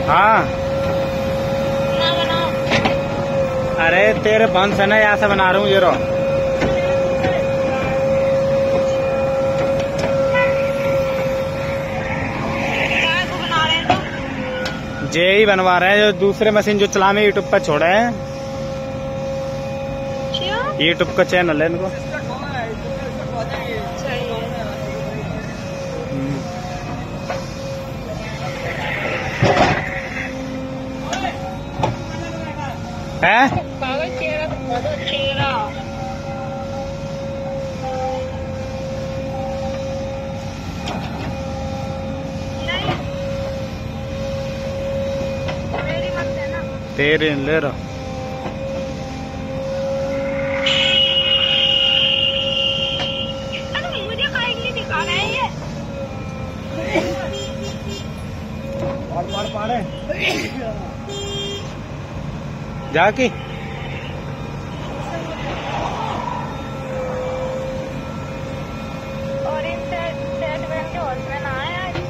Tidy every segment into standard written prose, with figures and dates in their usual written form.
हाँ ना बनाओ। अरे तेरे बंस है ना, यहाँ से बना रहा हूँ ये रो। क्या को बना रहे हैं तुम? जे ही बनवा रहे हैं, जो दूसरे मशीन जो चलाने यूट्यूब पर छोड़े हैं। क्यों? यूट्यूब का चैनल है इनको। है कागज चेहरा मेरी मत देना। तेरे ले रहा। अरे मुझे काहे के लिए दिखा रहे हैं ये? पाड़े जाके और इन सेट बहन के हॉल में ना आए आज।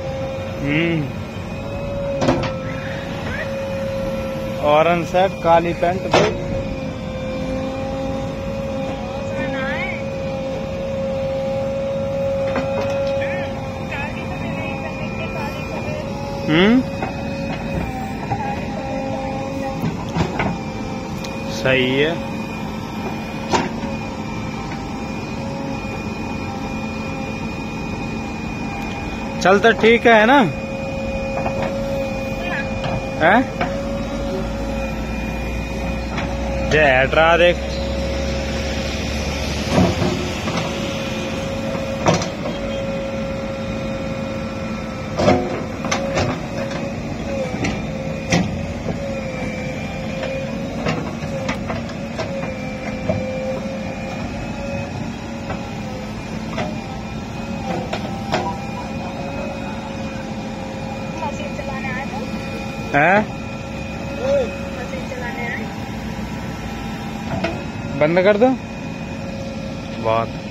ऑरेंज शर्ट काली पैंट भाई। उसमें ना आए। शादी तो नहीं करने के शादी करे। सही है। चल तो ठीक है ना? हैं? जय हटरा देख। मशीन चलाने आए तुम? हैं? मशीन चलाने आए? बंद कर दो। बहुत